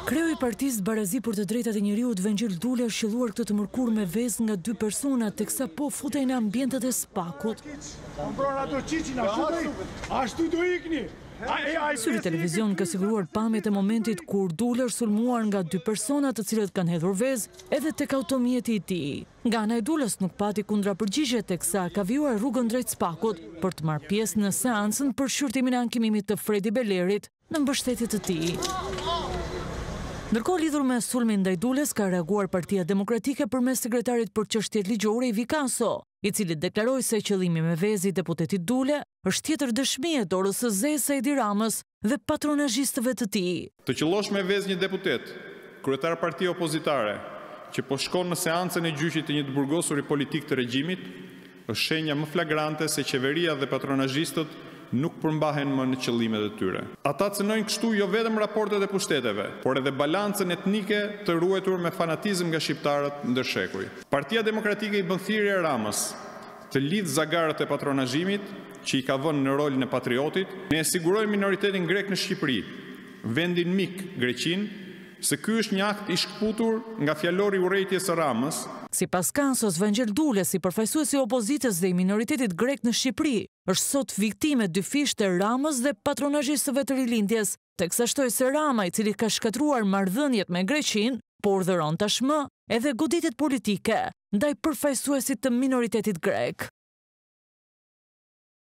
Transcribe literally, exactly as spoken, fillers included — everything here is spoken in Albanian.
Kreu i Partisë Barazi për të Drejtat e Njeriut Vengjil Dule është qelluar këtë të mërkurë me vezë nga dy persona, teksa po futej në ambientet e spakut. Ashtu do ikni. Syri televizion ka siguruar pamjet e momentit kur Dule është sulmuar nga dy persona të cilët kanë hedhur vezë edhe tek automjeti i tij. Nga ana e Dulës nuk pati kundra përgjigje, teksa ka vijuar rrugën drejt spakut për të marrë pjesë në seancën për shqyrtimin e ankimimit të Fredi Belerit në mbështetje të tij. Ndërkohë, lidhur me sulmin ndaj Dules, ka reaguar Partia Demokratike përmes sekretarit për çështjet ligjore Ivi Kaso, i cili deklaroi se qëllimi me vezë i deputetit Dule është tjetër dëshmi e dorës së zezë së Edi Ramës dhe patronazhistëve të tij. Të qellosh me vezë një deputet, kryetar partie opozitare, që po shkon në seancën e gjyqit të një të burgosuri politik të regjimit, është shenja më flagrante se qeveria dhe patronazhistët nuk përmbahen më në qëllimet e tyre. Ata cënojnë kështu jo vetëm raportet e pushteteve, por edhe balancën etnike të ruetur me fanatizëm nga shqiptarët ndër shekuj. Partia Demokratike i bën thirrje Ramës të lidh zagarët e patronazhimit, që i ka vënë në rolin e patriotit, ne e sigurojmë minoritetin grek në Shqipëri, vendin mik Greqin, se ky është një akt i shkputur nga fjalori i urrejtjes së Ramës. Sipas Kansos, Vengjil Dule, si përfaqësuesi i opozitës dhe i minoritetit grek në Shqipëri, është sot viktime dyfisht e Ramës dhe patronazhistëve të rilindjes, teksa shtoi se Rama, i cili ka shkatruar marrëdhëniet me Greqin, po urdhëron tashmë edhe goditjet politike ndaj përfaqësuesit të minoritetit grek.